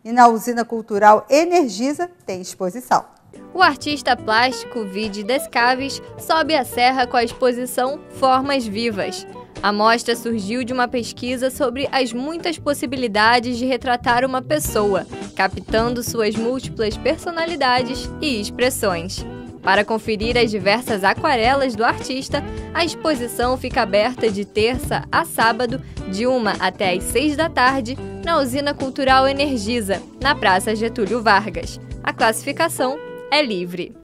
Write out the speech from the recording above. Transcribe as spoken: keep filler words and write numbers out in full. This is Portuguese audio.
e na Usina Cultural Energisa tem exposição. O artista plástico Vide Descaves sobe a serra com a exposição Formas Vivas. A mostra surgiu de uma pesquisa sobre as muitas possibilidades de retratar uma pessoa, captando suas múltiplas personalidades e expressões. Para conferir as diversas aquarelas do artista, a exposição fica aberta de terça a sábado, de uma até às seis da tarde, na Usina Cultural Energisa, na Praça Getúlio Vargas. A classificação é livre.